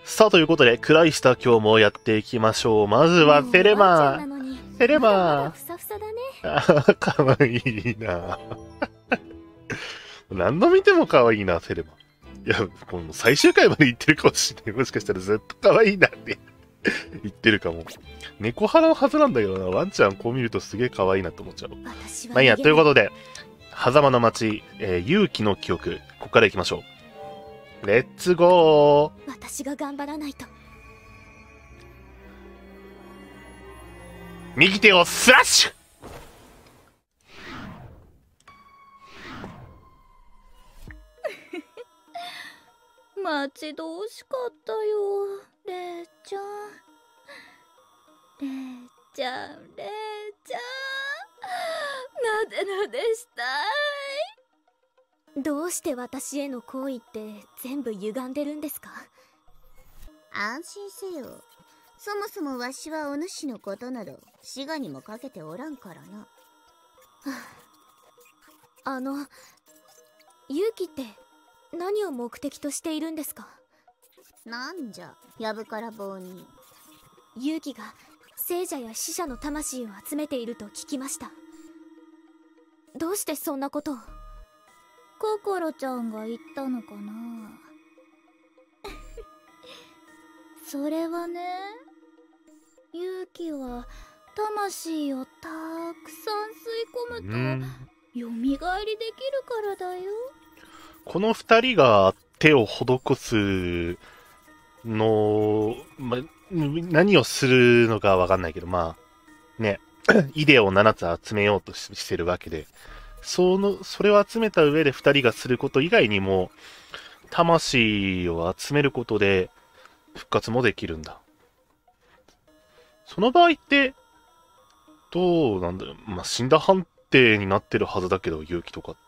さあ、ということで、クライスター今日もやっていきましょう。まずは、セレマー。セレマー。かわいいな。何度見てもかわいいな、セレマー。いや、この最終回まで言ってるかもしれない。もしかしたらずっとかわいいなって言ってるかも。猫派のはずなんだけどな。ワンちゃんこう見るとすげえかわいいなと思っちゃう。まあいいや、ということで、狭間の町、勇気の記憶、ここから行きましょう。レッツゴー。 私が頑張らないと。 右手をスラッシュ。 待ち遠しかったよ、レイちゃん。レイちゃん、レイちゃん、なでなでしたい。どうして私への好意って全部歪んでるんですか？ 安心せよ。そもそもわしはお主のことなど滋賀にもかけておらんからな。 勇気って何を目的としているんですか？ なんじゃ、やぶから棒に。 勇気が聖者や死者の魂を集めていると聞きました。どうしてそんなことを？ ココロちゃんが言ったのかな。それはね、勇気は魂をたくさん吸い込むとよみがえりできるからだよ。 この二人が手を施すの、何をするのかわかんないけど、まあ、ね、イデを7つ集めようとしてるわけで、それを集めた上で二人がすること以外にも、魂を集めることで復活もできるんだ。その場合って、どうなんだろう。まあ、死んだ判定になってるはずだけど、勇気とかって。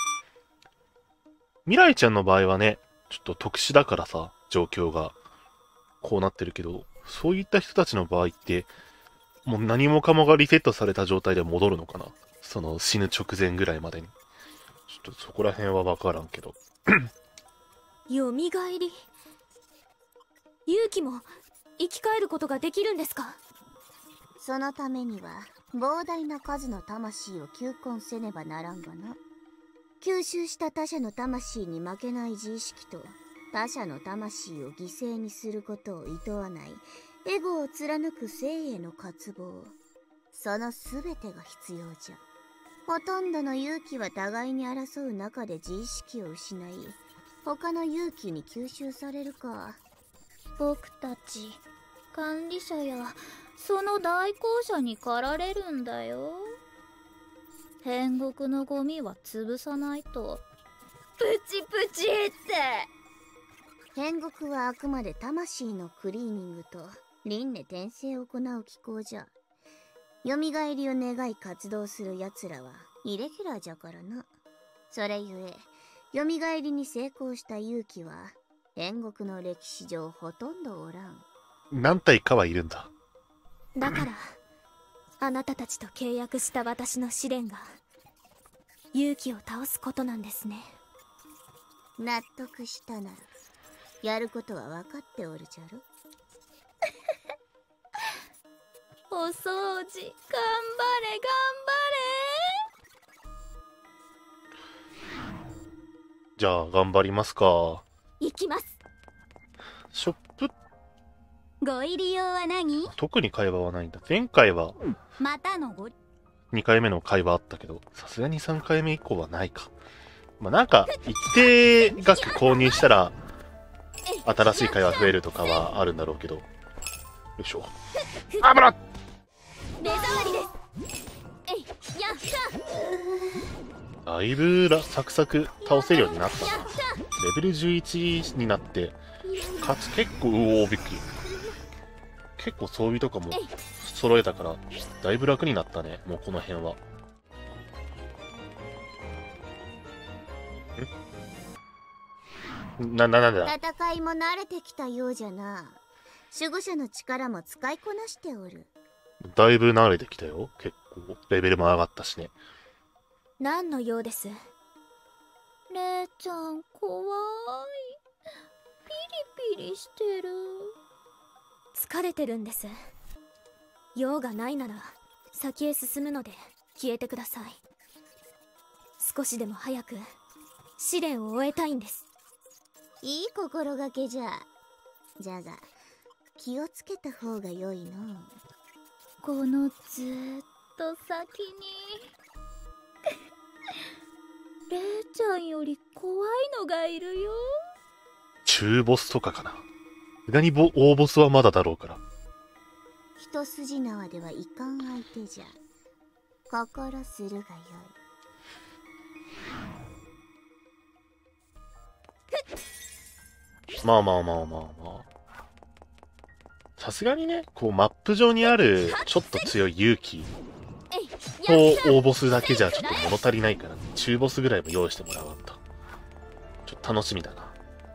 未来ちゃんの場合はね、ちょっと特殊だからさ、状況が。こうなってるけど、そういった人たちの場合って、もう何もかもがリセットされた状態で戻るのかな？その死ぬ直前ぐらいまでに。ちょっとそこら辺はわからんけど。 よみがえり？勇気も生き返ることができるんですか？ そのためには膨大な数の魂を求婚せねばならんがな。吸収した他者の魂に負けない自意識と他者の魂を犠牲にすることを厭わないエゴを貫く生への渇望、その全てが必要じゃ。ほとんどの勇気は互いに争う中で自意識を失い、他の勇気に吸収されるか。僕たち管理者やその代行者に駆られるんだよ。天国のゴミは潰さないと。プチプチって。天国はあくまで魂のクリーニングと輪廻転生を行う機構じゃ。蘇りを願い活動する奴らはイレギュラーじゃからな。それゆえ蘇りに成功した勇気は天国の歴史上ほとんどおらん。 何体かはいるんだ。 だからあなたたちと契約した私の試練が勇気を倒すことなんですね。 納得したならやることは分かっておるじゃろ。 お掃除頑張れ頑張れ。 じゃあ、頑張りますか。 行きます。 ショップ、 ご入り用は何？ 特に会話はないんだ。前回はまたのご 2回目の会話あったけど、さすがに3回目以降はないか。まあ、なんか、一定額購入したら、新しい会話増えるとかはあるんだろうけど。よいしょ。あぶら！ 目障りです。えい、やった。 だいぶサクサク倒せるようになったな。レベル11になって、かつ結構、びっくり。結構装備とかも揃えたから、だいぶ楽になったね、もうこの辺は。なんだ戦いも慣れてきたようじゃな。守護者の力も使いこなしておる。 だいぶ慣れてきたよ。結構、レベルも上がったしね。 何の用です？ レイちゃん怖い。 ピリしてる。疲れてるんです。用がないなら先へ進むので消えてください。少しでも早く試練を終えたいんです。 いい心がけじゃ。じゃが気をつけた方が良いの。 このずーっと先にレイちゃんより怖いのがいるよ。 中ボスとかかな。さすがに大ボスはまだだろうから。 一筋縄ではいかん相手じゃ。心するがよい。 まあまあまあまあまあ。さすがにね、こうマップ上にあるちょっと強い勇気と大ボスだけじゃちょっと物足りないから、中ボスぐらいも用意してもらわんと。ちょっと楽しみだな。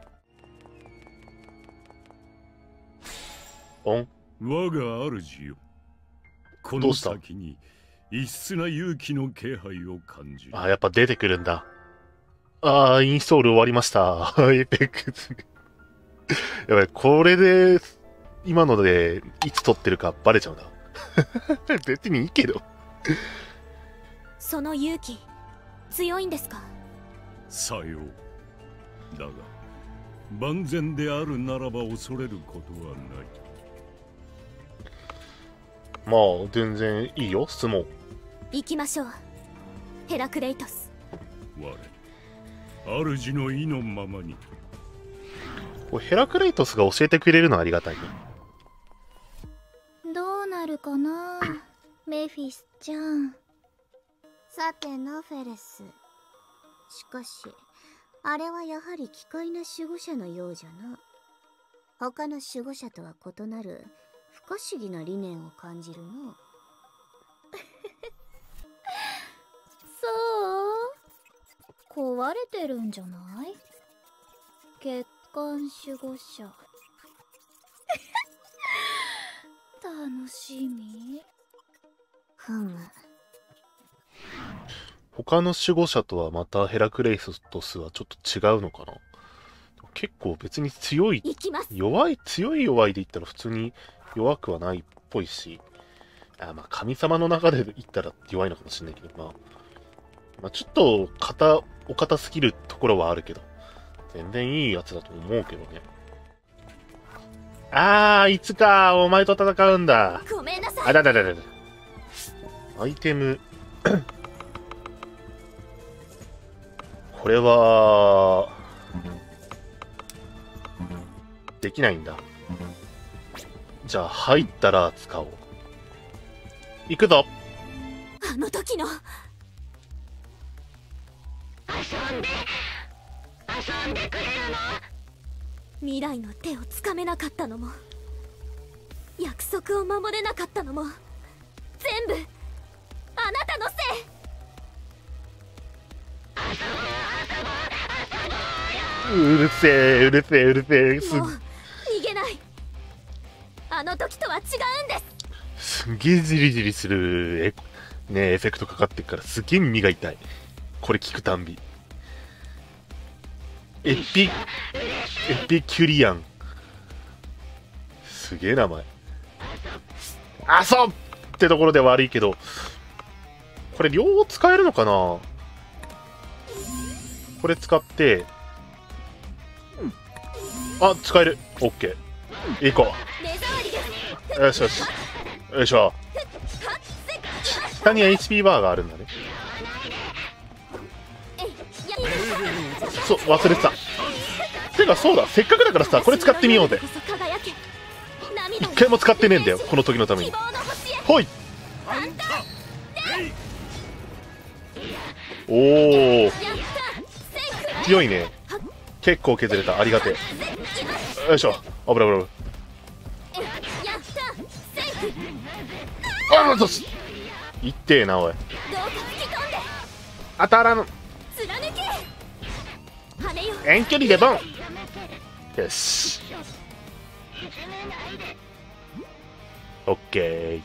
オン。 我が主よ。この先に異質な勇気の気配を感じる。 あ、やっぱ出てくるんだ。ああ、インストール終わりました。エペックス。やばい、これで、今ので、いつ撮ってるかバレちゃうな。別にいいけど。 その勇気、強いんですか？ さよう。だが、万全であるならば恐れることはない。 まあ、全然いいよ、質問。 行きましょう。ヘラクレイトス。 我、主の意のままに。 これヘラクレイトスが教えてくれるのはありがたいね。 どうなるかなメフィスちゃん。 さてな、フェレス。しかしあれはやはり奇怪な守護者のようじゃな。他の守護者とは異なる不可思議な理念を感じるの。 そう壊れてるんじゃない？月刊守護者。楽しみ。 ふむ。 他の守護者とはまたヘラクレイトスはちょっと違うのかな。結構別に強い、強い弱いで言ったら普通に弱くはないっぽいし、まあ神様の中で言ったら弱いのかもしれないけど、まあちょっとお堅すぎるところはあるけど、全然いいやつだと思うけどね。いつかお前と戦うんだ。 ごめんなさい。 あだだだだだ。アイテム。これは、できないんだ。じゃあ入ったら使おう。行くぞ。 あの時の。遊んでくれるの？未来の手をつかめなかったのも、約束を守れなかったのも、全部あなたのせい。 うるせえ、うるせえ、うるせえ。 もう逃げない。あの時とは違うんです。 すんげえジリジリするエフェクトかかってっからすげえ耳が痛い。これ聞くたんび。エピキュリアン。すげえ名前。そうってところで悪いけど、これ両方使えるのかな。これ使って、使える。オッケー。行こう。よしよし。よいしょ。下に HP バーがあるんだね。そう、忘れてた。てかそうだ、せっかくだからさ、これ使ってみようぜ。一回も使ってねえんだよ、この時のために。ほい。おお、強いね。結構削れた。ありがてえ。よいしょ。危ない危ない。そうっす。いってえな、おい。当たらん。遠距離でボン。よし。オッケー。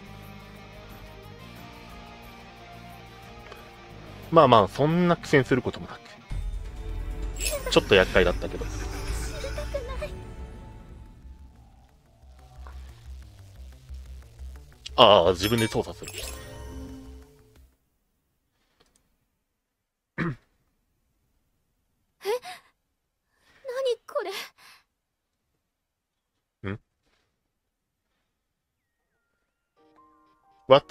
まあまあ、そんな苦戦することもなく。ちょっと厄介だったけど。 ああ、自分で操作する。 何これ。 ん ?What?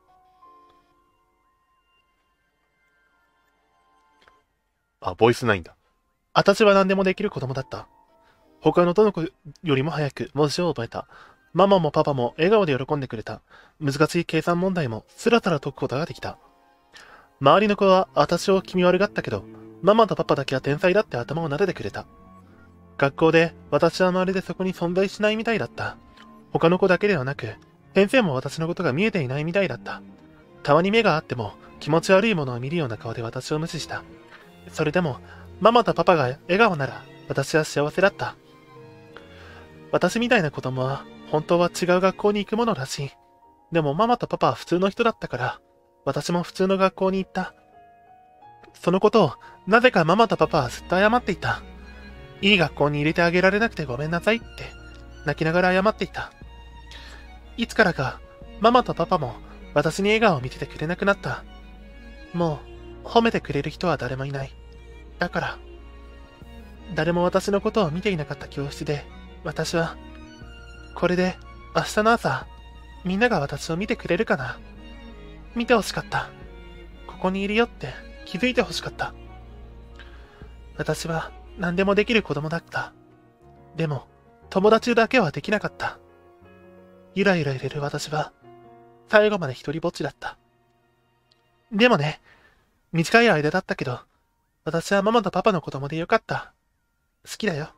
あ、ボイスないんだ。私は何でもできる子供だった。他のどの子よりも早く文字を覚えた。ママもパパも笑顔で喜んでくれた。難しい計算問題もスラスラ解くことができた。周りの子は私を気味悪がったけど、ママとパパだけは天才だって頭を撫でてくれた。学校で私はまるでそこに存在しないみたいだった。他の子だけではなく、先生も私のことが見えていないみたいだった。たまに目があっても気持ち悪いものを見るような顔で私を無視した。それでも、ママとパパが笑顔なら私は幸せだった。私みたいな子供は本当は違う学校に行くものらしい。でもママとパパは普通の人だったから、私も普通の学校に行った。そのことをなぜかママとパパはずっと謝っていた。いい学校に入れてあげられなくてごめんなさいって泣きながら謝っていた。いつからかママとパパも私に笑顔を見せてくれなくなった。もう褒めてくれる人は誰もいない。だから、誰も私のことを見ていなかった教室で、私は、これで明日の朝、みんなが私を見てくれるかな。見てほしかった。ここにいるよって気づいてほしかった。私は何でもできる子供だった。でも、友達だけはできなかった。ゆらゆら揺れる私は、最後まで一人ぼっちだった。でもね、短い間だったけど、私はママとパパの子供でよかった。好きだよ。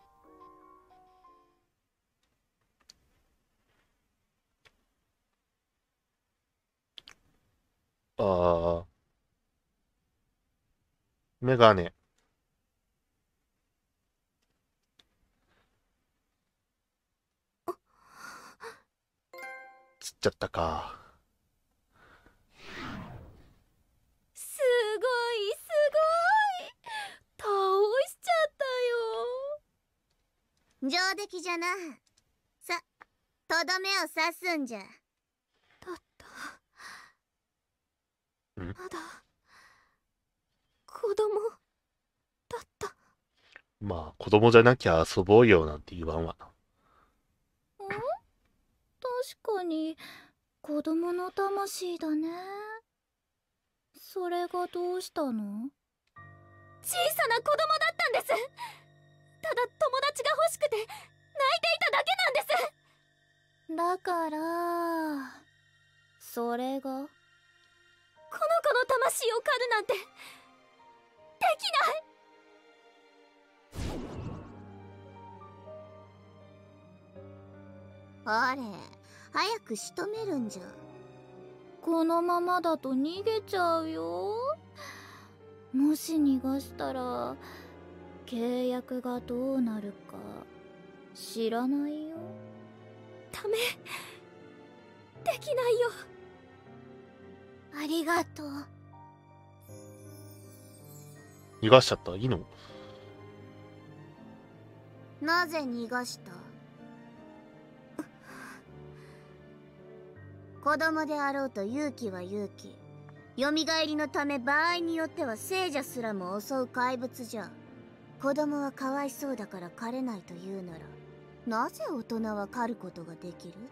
ああ、メガネ。つっちゃったか。 すごいすごい。倒しちゃったよ。 上出来じゃな。さ、とどめを刺すんじゃ。 だったんまだ子供だった。 まあ、子供じゃなきゃ遊ぼうよなんて言わんわな。 確かに子供の魂だね。それがどうしたの？小さな子供だったんです。ただ友達が欲しくて泣いていただけなんです。だからそれがこの子の魂を狩るなんてできない。 あれ、早く仕留めるんじゃ。 このままだと逃げちゃうよ。もし逃がしたら契約がどうなるか知らないよ。ダメ、できないよ。 ありがとう。 逃がしちゃった。いいの？ なぜ逃がした？子供であろうと勇気は勇気。蘇りのため場合によっては聖者すらも襲う怪物じゃ。子供はかわいそうだから狩れないというなら、なぜ大人は狩ることができる？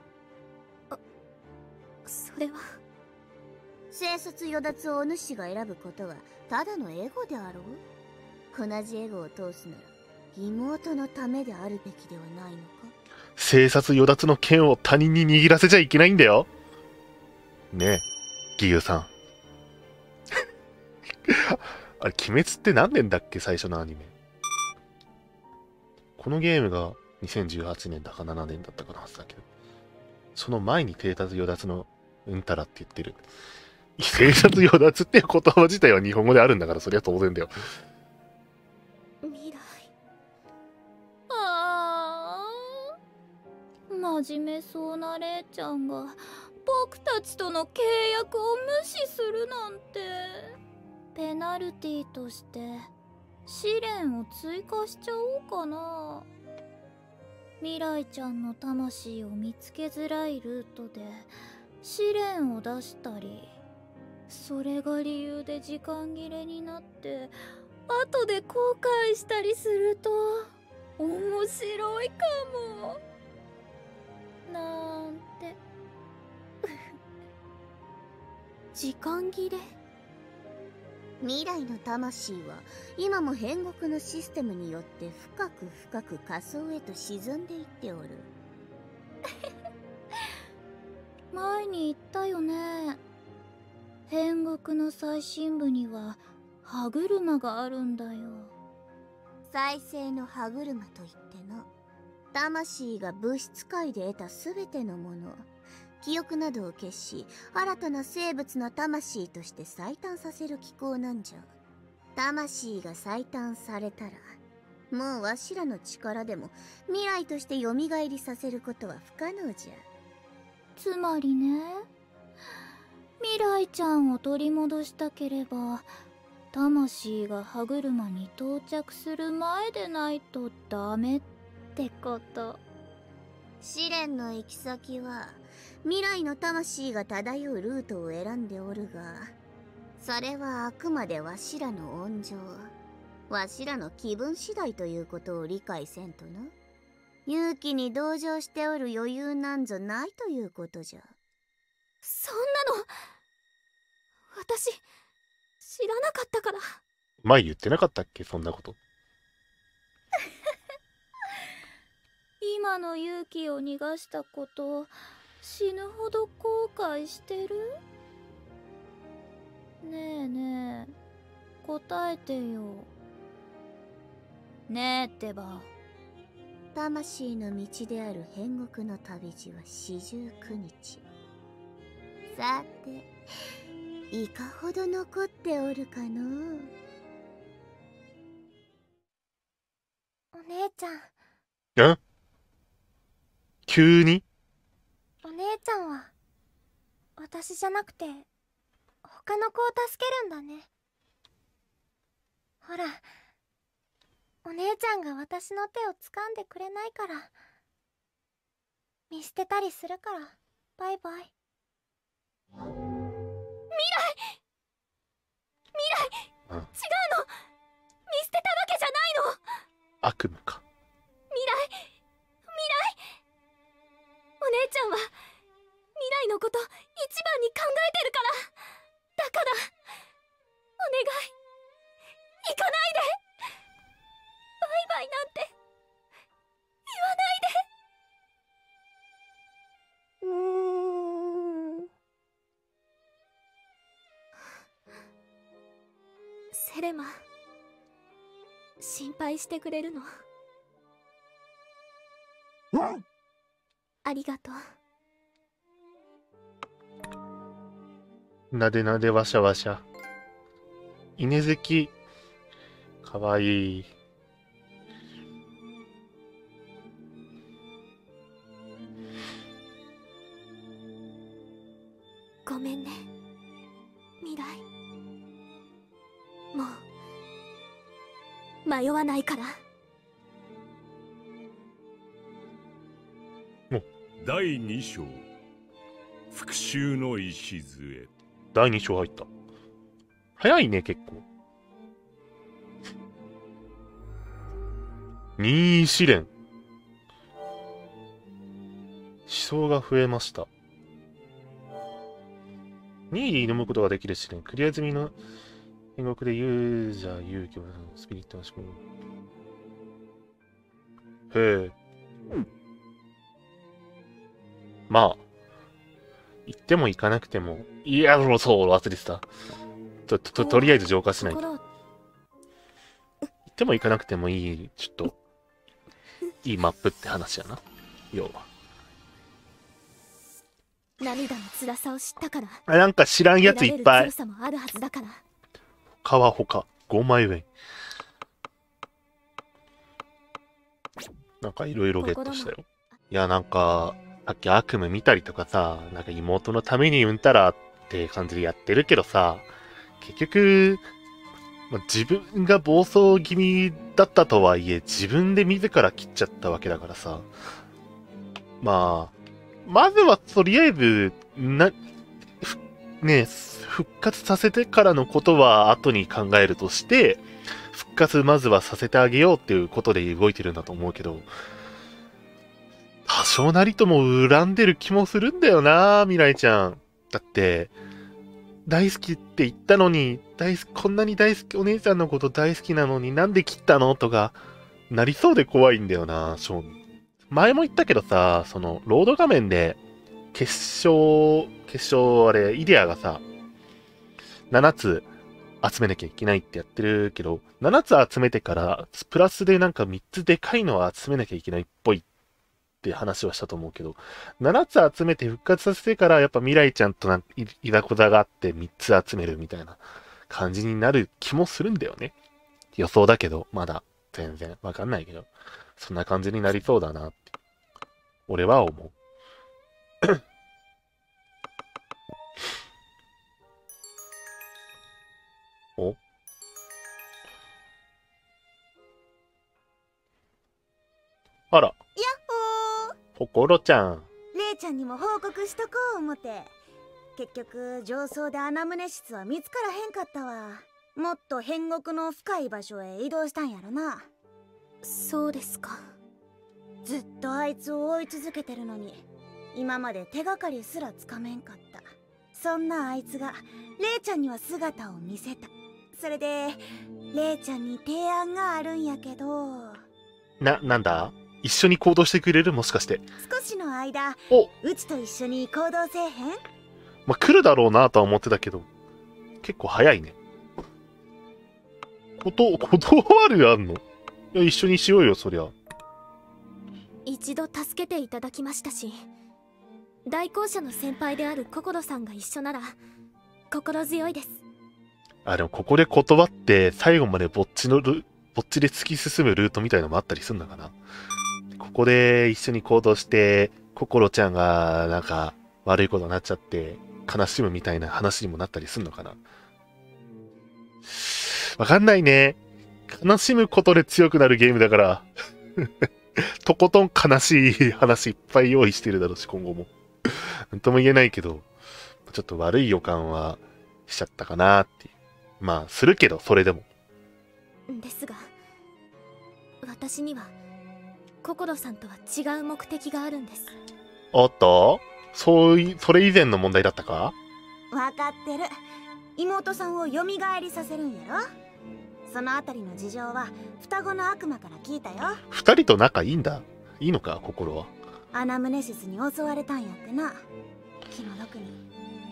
それは生殺与奪をお主が選ぶことはただのエゴであろう。同じエゴを通すなら妹のためであるべきではないのか？ 生殺与奪の剣を他人に握らせちゃいけないんだよ。ねえ、義勇さん。あれ、鬼滅って何年だっけ、最初のアニメ。このゲームが2018年だか7年だったかなはずだけど。その前に生殺与奪のうんたらって言ってる。生殺与奪っていう言葉自体は日本語であるんだから、そりゃ当然だよ。 未来。ああ、真面目そうなレイちゃんが僕たちとの契約を無視するなんて。ペナルティとして試練を追加しちゃおうかな。未来ちゃんの魂を見つけづらいルートで試練を出したり、それが理由で時間切れになって後で後悔したりすると面白いかもなんて。時間切れ。 未来の魂は今も変国のシステムによって深く深く仮想へと沈んでいっておる。 前に言ったよね。変国の最深部には歯車があるんだよ。 再生の歯車といってな、魂が物質界で得た全てのもの、記憶などを消し、新たな生物の魂として再誕させる機構なんじゃ。魂が再誕されたら、もうわしらの力でも未来として蘇りさせることは不可能じゃ。 つまりね、未来ちゃんを取り戻したければ、魂が歯車に到着する前でないとダメってこと。 試練の行き先は未来の魂が漂うルートを選んでおるが、それはあくまでわしらの温情、わしらの気分次第ということを理解せんとな。勇気に同情しておる余裕なんぞないということじゃ。 そんなの私知らなかったから。 前言ってなかったっけ、そんなこと。 今の勇気を逃がしたこと死ぬほど後悔してる？ねえねえ、答えてよ。ねえってば。 魂の道である変国の旅路は49日。さて、いかほど残っておるかのう。 お姉ちゃん。 ん？急に？ お姉ちゃんは私じゃなくて他の子を助けるんだね。ほら、お姉ちゃんが私の手を掴んでくれないから見捨てたりするから。バイバイ。未来違うの、見捨てたわけじゃないの。 悪夢か。 未来お姉ちゃんは未来のこと一番に考えてるから。だからお願い、行かないで。バイバイなんて言わないで。 セレマ、心配してくれるの？ありがとう。 なでなでわしゃわしゃ。犬好き。かわいい。 ごめんね、未来。もう迷わないから。 第2章、復讐の礎。 第2章入った。早いね、結構。任意試練。思想が増えました。任意で挑むことができる試練。クリア済みの天国でユーザー勇気をスピリットの仕組み。へえ。まあ、行っても行かなくても、いや、そう、忘れてた。とりあえず浄化しないと。行っても行かなくてもいい、ちょっと、いいマップって話やな。要は。 涙の辛さを知ったから。 なんか知らんやついっぱい。 強さもあるはずだから。 他は他。5枚上。なんかいろいろゲットしたよ。いや、なんか、さっき悪夢見たりとかさ、なんか妹のためにうんたらって感じでやってるけどさ、結局、自分が暴走気味だったとはいえ、自分で自ら切っちゃったわけだからさ、まあ、 まずはとりあえず、ね、復活させてからのことは後に考えるとして、復活まずはさせてあげようっていうことで動いてるんだと思うけど、多少なりとも恨んでる気もするんだよな、未来ちゃん。だって、大好きって言ったのに、こんなに大好き、お姉ちゃんのこと大好きなのになんで切ったのとか、なりそうで怖いんだよな、正味。前も言ったけどさ、その、ロード画面で、決勝、あれ、イデアがさ、7つ集めなきゃいけないってやってるけど、7つ集めてから、プラスでなんか3つでかいのは集めなきゃいけないっぽいって話はしたと思うけど、7つ集めて復活させてから、やっぱ未来ちゃんといざこざがあって3つ集めるみたいな感じになる気もするんだよね。予想だけど、まだ全然わかんないけど、そんな感じになりそうだなって、俺は思う。おあら、 やっほー。 心ちゃん。 レイちゃんにも報告しとこう思て。結局上層でアナムネシスは見つからへんかったわ。もっと変国の深い場所へ移動したんやろな。 そうですか。 ずっとあいつを追い続けてるのに、今まで手がかりすらつかめんかった。そんなあいつがレイちゃんには姿を見せた。それでレイちゃんに提案があるんやけど。 なんだ一緒に行動してくれるもしかして。 少しの間、うちと一緒に行動せえへん？ まあ、来るだろうなとは思ってたけど、結構早いね。断るあんの？いや、一緒にしようよ、そりゃ。 一度助けていただきましたし、代行者の先輩である心さんが一緒なら心強いです。 あ、でもここで断って最後までぼっちで突き進むルートみたいのもあったりするのかな。ここで一緒に行動して、心ちゃんがなんか悪いことになっちゃって悲しむみたいな話にもなったりするのかな。わかんないね。悲しむことで強くなるゲームだから。とことん悲しい話いっぱい用意してるだろうし、今後も。なんとも言えないけど、ちょっと悪い予感はしちゃったかなっていう。まあ、するけど、それでも。 ですが、私には心さんとは違う目的があるんです。 おっと？それ以前の問題だったか？ わかってる。妹さんを蘇りさせるんやろ。そのあたりの事情は双子の悪魔から聞いたよ。 二人と仲いいんだ。いいのか、心は。 アナムネシスに襲われたんやってな、気の毒に。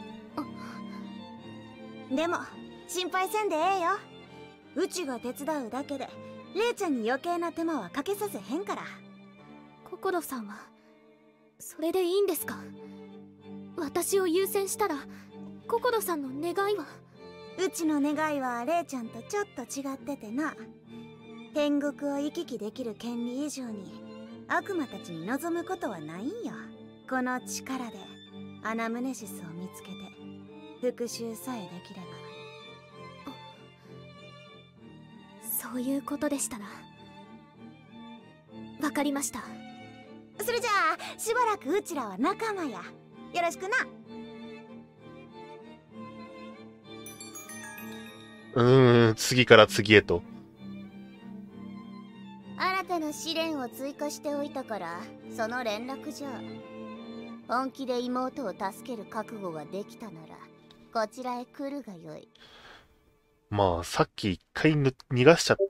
でも心配せんでええよ。うちが手伝うだけでレイちゃんに余計な手間はかけさせへんから。 心さんはそれでいいんですか？私を優先したら心さんの願いは？ うちの願いはレイちゃんとちょっと違っててな。天国を行き来できる権利以上に悪魔たちに望むことはないんよ。この力でアナムネシスを見つけて復讐さえできれば。 そういうことでしたらわかりました。 それじゃあしばらくうちらは仲間や。よろしくな。 次から次へと。 新たな試練を追加しておいたからその連絡じゃ。本気で妹を助ける覚悟ができたならこちらへ来るがよい。 まあ、さっき一回逃がしちゃって、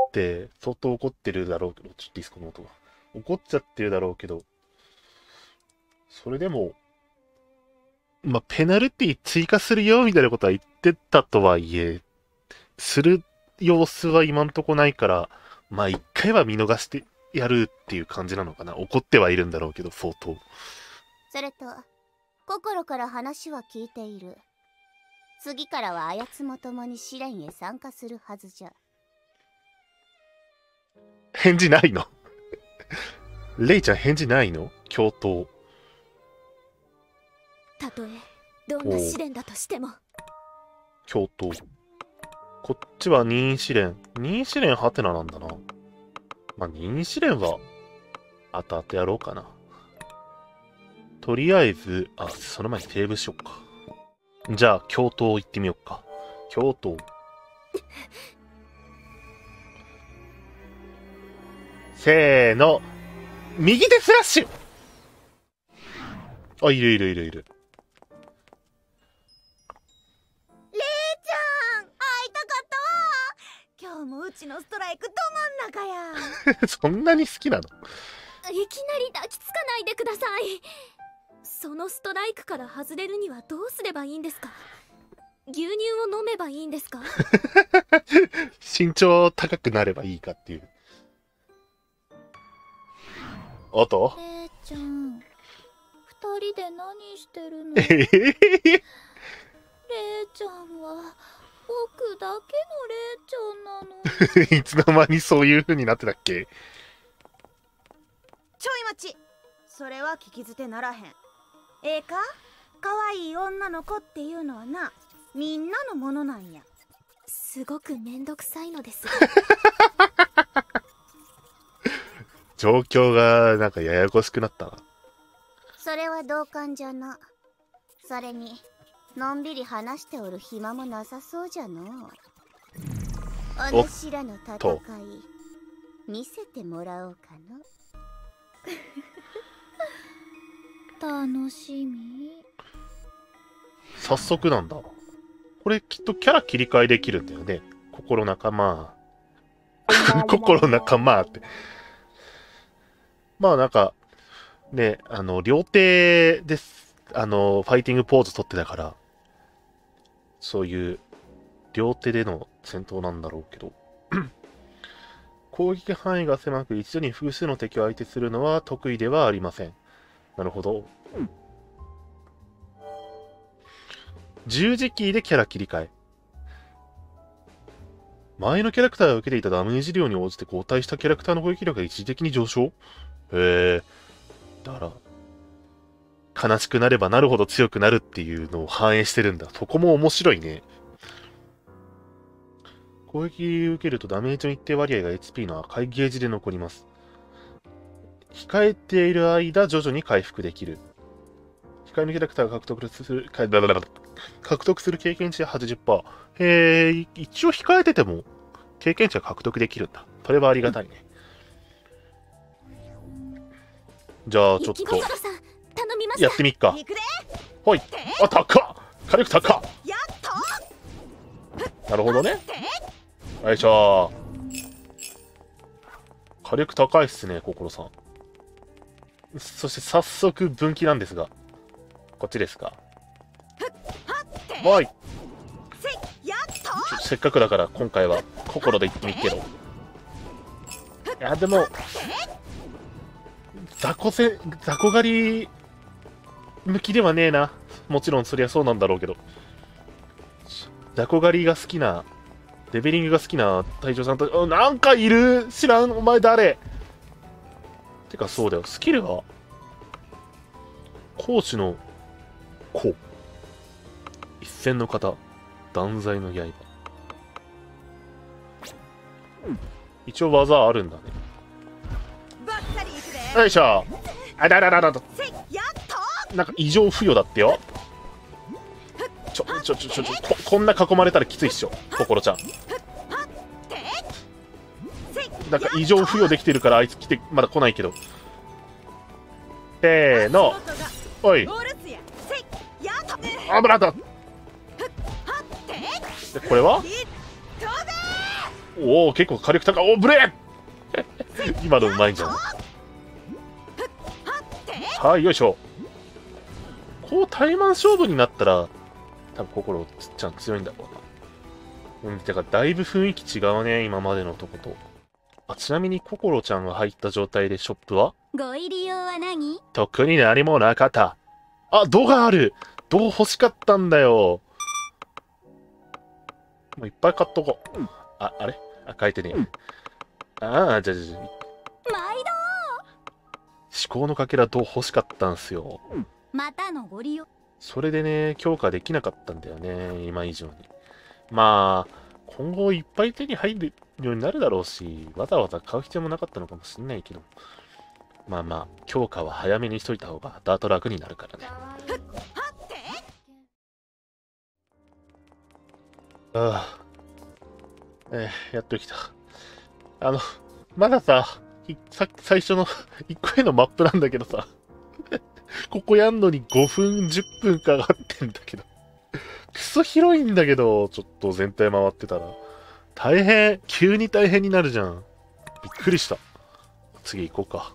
相当怒ってるだろうけど、ちょっとディスコの音が。怒っちゃってるだろうけど、それでも、まあ、ペナルティ追加するよ、みたいなことは言ってたとはいえ、する様子は今んとこないから、まあ、一回は見逃してやるっていう感じなのかな。怒ってはいるんだろうけど、相当。 それと、心から話は聞いている。次からはあやつも共に試練へ参加するはずじゃ。 返事ないの？レイちゃん返事ないの？教頭。 たとえどんな試練だとしても。 教頭。こっちは任意試練。任意試練ハテナなんだな。まあ、任意試練は後々やろうかな。 とりあえず、あ、その前にセーブしよっか。じゃあ、京都行ってみよっか。京都。せーの。右手スラッシュ。あ、いるいるいるいる。 レイちゃん、会いたかったわ。今日もうちのストライクど真ん中や。 そんなに好きなの？ いきなり抱きつかないでください。そのストライクから外れるにはどうすればいいんですか？牛乳を飲めばいいんですか？ 身長高くなればいいかっていう。おとレイちゃん、二人で何してるの？ えレイちゃんは僕だけのレイちゃんなの。 いつの間にそういう風になってたっけ？ ちょい待ち、それは聞き捨てならへん。ええか、可愛い女の子っていうのはな、みんなのものなんや。 すごくめんどくさいのです。 状況がなんかややこしくなったな。 それは同感じゃな。それにのんびり話しておる暇もなさそうじゃの。お主らの戦い見せてもらおうかの。楽しみ。 早速なんだ。これきっとキャラ切り替えできるんだよね。心仲間。心仲間って。まあなんか、ね、両手です。ファイティングポーズ取ってたから、そういう両手での戦闘なんだろうけど。攻撃範囲が狭く一度に複数の敵を相手するのは得意ではありません。なるほど。十字キーでキャラ切り替え。前のキャラクターが受けていたダメージ量に応じて交代したキャラクターの攻撃力が一時的に上昇？へえ。だから、悲しくなればなるほど強くなるっていうのを反映してるんだ。そこも面白いね。攻撃を受けるとダメージの一定割合が HP の赤いゲージで残ります。控えている間、徐々に回復できる。控えのキャラクターが獲得する経験値は 80%。へえ、一応控えてても経験値が獲得できるんだ。それはありがたいね。じゃあちょっと頼みました。 やってみっか。 行くで。 ほい。あ、高っ。火力高っ。 やっと。 なるほどね。よいしょ。火力高いっすね、心さん。そして早速分岐なんですが、こっちですか。はい。せっかくだから今回は心で言ってみっけど。いやでも雑魚狩り向きではねえな。もちろんそりゃそうなんだろうけど、雑魚狩りが好きな、レベリングが好きな隊長さんと、なんかいる。知らん。お前誰？てかそうだよ、スキルは講師の子、一戦の型、断罪の刃。一応技あるんだね。 ばっかり行くで。 よいしょ。あららららら。 やっなんか異常付与だってよ。こんな囲まれたらきついっしょ、心ちゃん。なんか異常付与できてるからあいつ来てまだ来ないけど。せーの。おい。あぶらだ。でこれはおお、結構火力高い。おブレー今のうまいんじゃない？はい、よいしょ。こう対マン勝負になったら多分心ちゃん強いんだろうな。てかだいぶ雰囲気違うね、今までのとこと。あ、ちなみに心ちゃんが入った状態でショップはご入り用は何？ 特に何もなかった。あ、銅がある。銅欲しかったんだよ。もういっぱい買っとこう。あれ書いてねえ。ああ、じゃ毎度。 思考のかけら銅欲しかったんすよ。 またのご利用。 それでね、強化できなかったんだよね、今以上に。まあ、今後いっぱい手に入るようになるだろうし、わざわざ買う必要もなかったのかもしんないけど。 まあまあ、強化は早めにしといた方が後々楽になるからね。ああ。やっと来た。まださ、最初の1個目のマップなんだけどさ、ここやんのに5分、10分かかってんだけど。クソ広いんだけど、ちょっと全体回ってたら。大変、急に大変になるじゃん。びっくりした。次行こうか。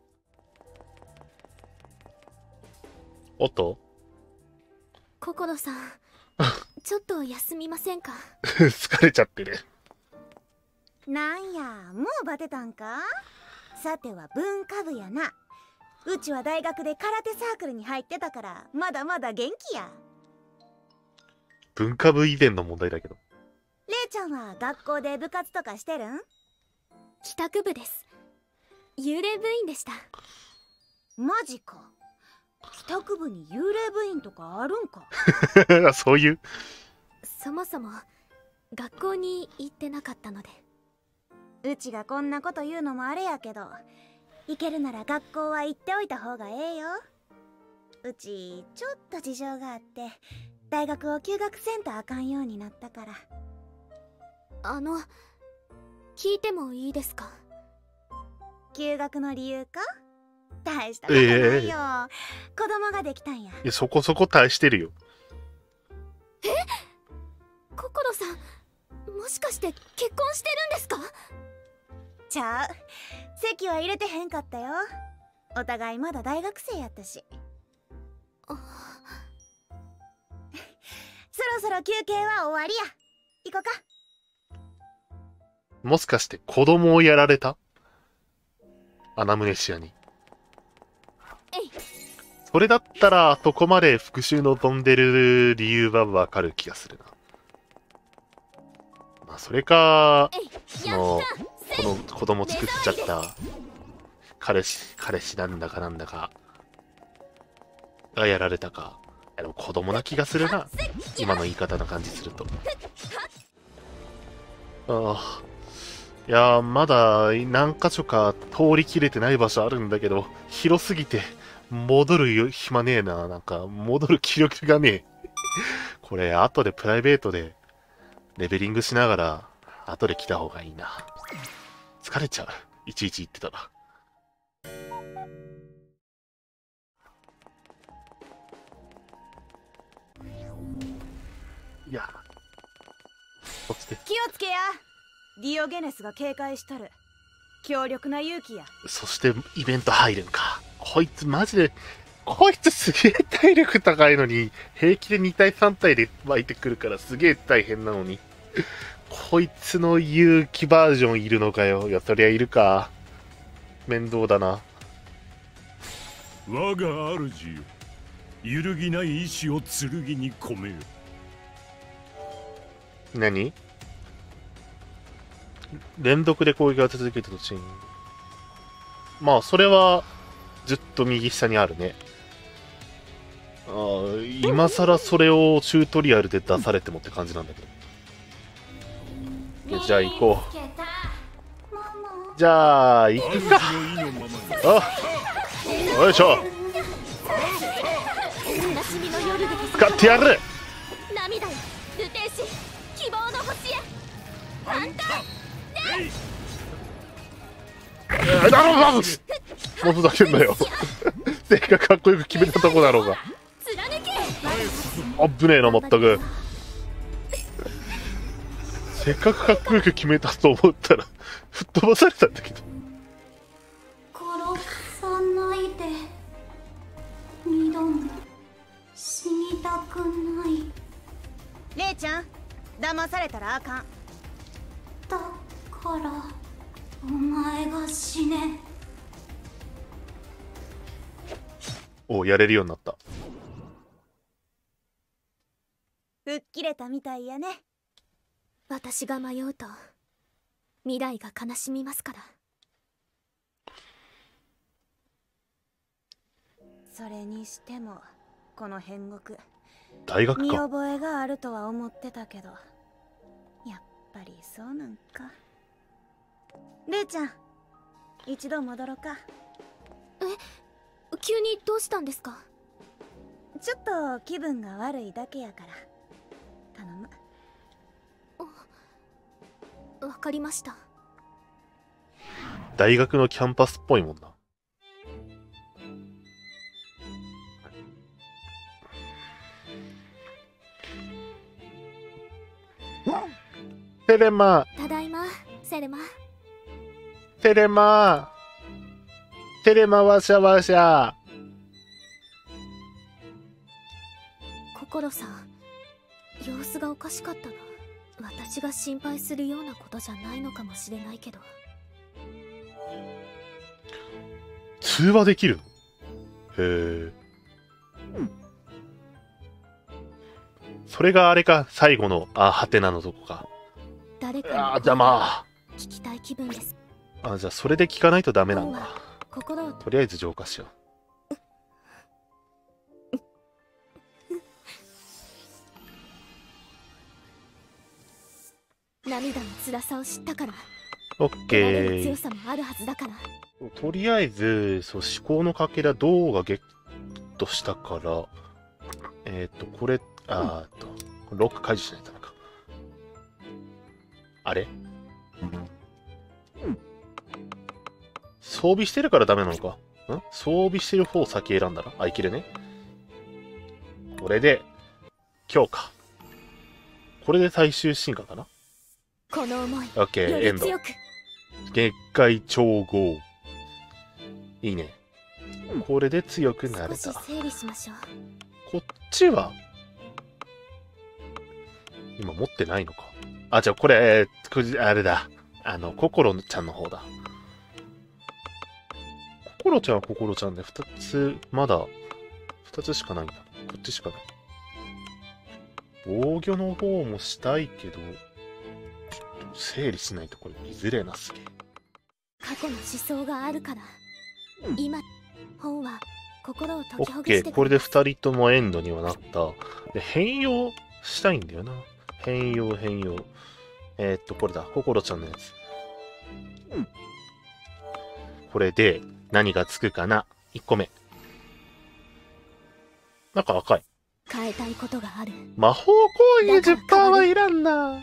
おっと心さん、ちょっと休みませんか？ 疲れちゃってる。 なんや、もうバテたんか？さては文化部やな。うちは大学で空手サークルに入ってたからまだまだ元気や。 文化部以前の問題だけど。 れいちゃんは学校で部活とかしてるん？ 帰宅部です。幽霊部員でした。 マジか。帰宅部に幽霊部員とかあるんか？ そういう。 そもそも学校に行ってなかったので。 うちがこんなこと言うのもあれやけど、行けるなら学校は行っておいた方がええよ。うちちょっと事情があって大学を休学せんとあかんようになったから。 聞いてもいいですか？ 休学の理由か？大したことないよ、子供ができたんや。 いや、そこそこ大してるよ。 心さん、もしかして結婚してるんですか？ ちゃう、籍は入れてへんかったよ。お互いまだ大学生やったし。そろそろ休憩は終わりや。行こうか。 もしかして子供をやられた？アナムネシアに。それだったら、そこまで復讐望んでる理由はわかる気がするな。まあ、それか、この子供作っちゃった彼氏なんだかなんだかがやられたか。でも子供な気がするな。今の言い方の感じすると。ああ。いやー、まだ何箇所か通り切れてない場所あるんだけど、広すぎて戻る暇ねえな。なんか戻る気力がねえ。これ後でプライベートでレベリングしながら後で来た方がいいな。疲れちゃう。いちいち言ってたら。いや。そして気をつけや。ディオゲネスが警戒しとる。強力な勇気や。 そしてイベント入るんか。こいつマジで、こいつすげえ体力高いのに、平気で2体3体で湧いてくるからすげえ大変なのに。こいつの勇気バージョンいるのかよ。いや、そりゃいるか。面倒だな。 我が主よ、揺るぎない意志を剣に込めよ。 何？連続で攻撃が続けたとチーム。まあ、それは、ずっと右下にあるね。ああ、今更それをチュートリアルで出されてもって感じなんだけど。じゃあ行こう。じゃあ、行くか。あ、よいしょ。使ってやる。 涙よ、ルテーシ、希望の星へ。あんたもうふざけんなよ。せっかくかっこよく決めたとこだろうが。あぶねえな、まったく。せっかくかっこよく決めたと思ったら吹っ飛ばされたんだけど。 殺さないで。二度も死にたくない。 レイちゃん、騙されたらあかん。 だからお前が死ね。 お、やれるようになった。 吹っ切れたみたいやね。 私が迷うと未来が悲しみますから。 それにしてもこの変国、 大学か。 見覚えがあるとは思ってたけど、やっぱりそうなんか。レイちゃん、一度戻ろうか。 急にどうしたんですか？ ちょっと気分が悪いだけやから頼む。 わかりました。 大学のキャンパスっぽいもんな。セレマ、 ただいま、セレマ。 セレマ、セレマわしゃわしゃ。 心さん、様子がおかしかったな。私が心配するようなことじゃないのかもしれないけど。 通話できるの？へえ。それがあれか、最後の、はてなのとこか。 誰かにじゃあま聞きたい気分です。 あ。じゃあそれで聞かないとダメなんだ。 心をとりあえず浄化しよう。 涙の辛さを知ったから、 オッケ得られる強ー。 さもあるはずだから。 とりあえず、そう、思考のかけら、銅がゲットしたから、これ、ロック解除しないとなか。あれ？装備してるからダメなのか？装備してる方を先選んだら？いけるね。これで、強化。これで最終進化かな？ この思い、 オッケー、エンド。 より強く。 月界超合。いいね。これで強くなれた。 少し整理しましょう。 こっちは今持ってないのか。じゃあこれ、あれだ。心ちゃんの方だ。心ちゃんは心ちゃんで、2つ、まだ、2つしかないんだ。こっちしかない。防御の方もしたいけど、ちょっと整理しないとこれ見づれなすぎ。 過去の思想があるから、今、本は心を解オきほッケー、これでぐしてくれます。 2人ともエンドにはなった。で、変容したいんだよな。変容。これだ。心ちゃんのやつ。これで、何がつくかな？ 1 個目。なんか赤い。 変えたいことがある。 魔法攻撃 10% はいらんな。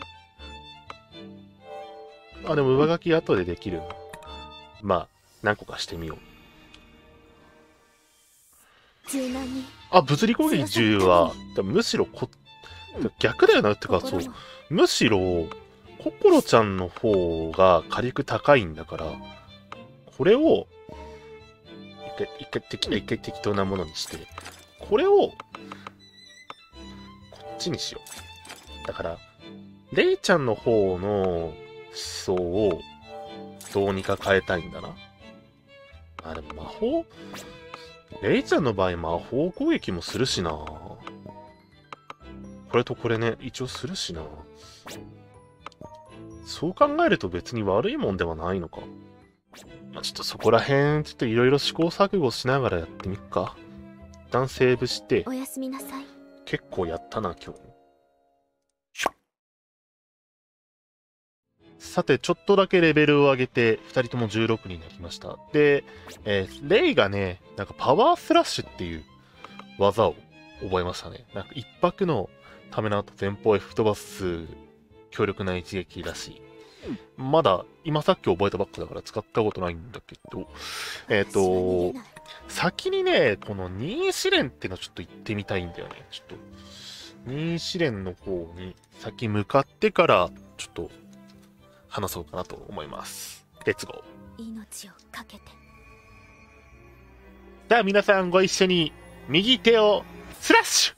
でも上書き後でできるな。まあ、何個かしてみよう。 柔軟に。 物理攻撃10は、むしろ逆だよなってか、そう。むしろ、心ちゃんの方が火力高いんだから、これを、一回適当なものにして、これを、こっちにしよう。だから、レイちゃんの方の思想を、どうにか変えたいんだな。でも魔法、レイちゃんの場合魔法攻撃もするしな。これとこれね、一応するしな。そう考えると別に悪いもんではないのか。ちょっとそこら辺、ちょっといろいろ試行錯誤しながらやってみっか。一旦セーブして、 おやすみなさい。 結構やったな、今日。さて、ちょっとだけレベルを上げて、2人とも16になりました。で、レイがね、なんかパワースラッシュっていう技を覚えましたね。なんか一拍のための後前方へ吹き飛ばす強力な一撃らしい。まだ、今さっき覚えたばっかだから使ったことないんだけど、先にね、この任意試練っていうのをちょっと行ってみたいんだよね。ちょっと、任意試練の方に先向かってから、ちょっと、話そうかなと思います。レッツゴー。 命をかけて。 じゃあ皆さんご一緒に、右手をスラッシ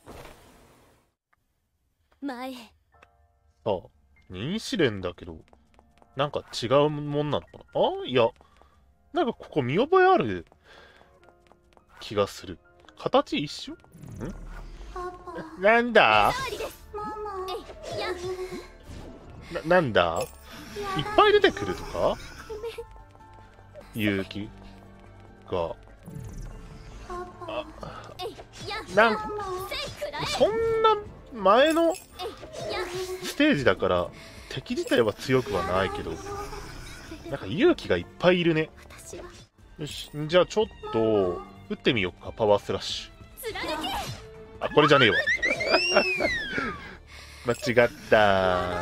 ュ。 前へ。 任意試練だけど、なんか違うもんなのかな？いや、なんかここ見覚えある気がする。形一緒？なんだ？なんだ？いっぱい出てくるとか？勇気が。そんな前のステージだから敵自体は強くはないけど、なんか勇気がいっぱいいるね。 よし、じゃあちょっと打ってみようか、パワースラッシ貫け。 ュ。あ、これじゃねえわ。間違った。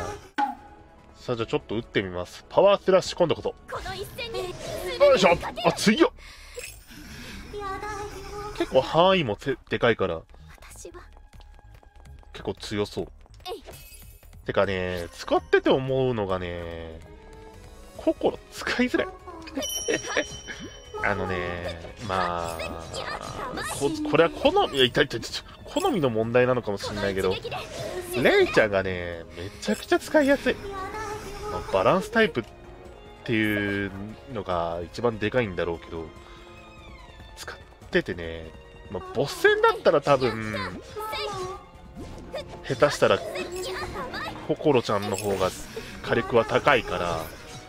さあ、じゃあちょっと打ってみます。パワースラッシュ、今度こそ。 この一戦によいしょ。あ、強っ。結構範囲もでかいから私は結構強そう。 えい。 てかね、使ってて思うのがね、心使いづらい。あのね、まあ、これは好みの問題なのかもしれないけど、レイちゃんがね、めちゃくちゃ使いやすい。バランスタイプっていうのが一番でかいんだろうけど、使っててね、まあ、ボス戦だったら多分、下手したら、心ちゃんの方が火力は高いから、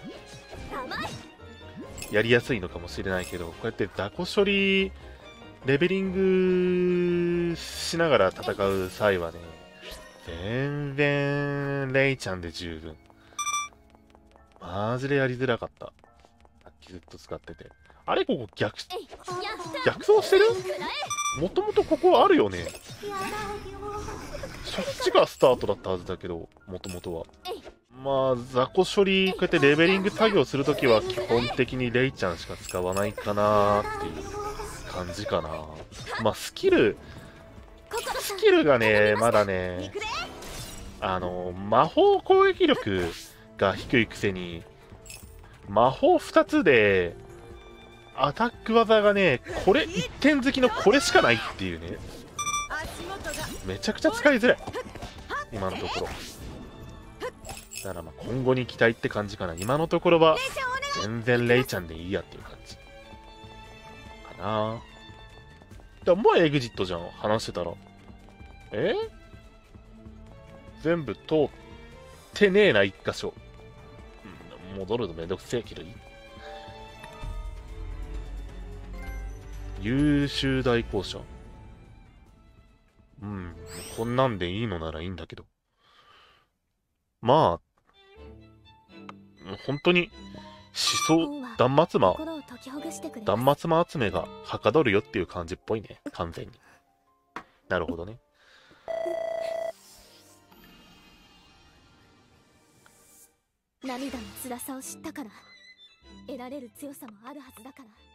やりやすいのかもしれないけど、こうやって雑魚処理、レベリングしながら戦う際はね、全然、レイちゃんで十分。マジでやりづらかった。さっきずっと使ってて。あれここ逆走してる？もともとここあるよね。そっちがスタートだったはずだけど、もともとは。まあ、雑魚処理、こうやってレベリング作業するときは基本的にレイちゃんしか使わないかなーっていう感じかな。まあ、スキルがね、まだね、魔法攻撃力が低いくせに、魔法2つで、アタック技がね、これ、1点好きのこれしかないっていうね。めちゃくちゃ使いづらい。今のところ。だからまあ今後に期待って感じかな。今のところは、全然レイちゃんでいいやっていう感じ。かな。でももうエグジットじゃん。話してたら。全部通ってねえな、一箇所。戻るのめんどくせえけどいい。優秀大校舎。こんなんでいいのならいいんだけど。まあ、本当に、断末魔集めがはかどるよっていう感じっぽいね。完全に。なるほどね。 涙の辛さを知ったから得られる強さもあるはずだから。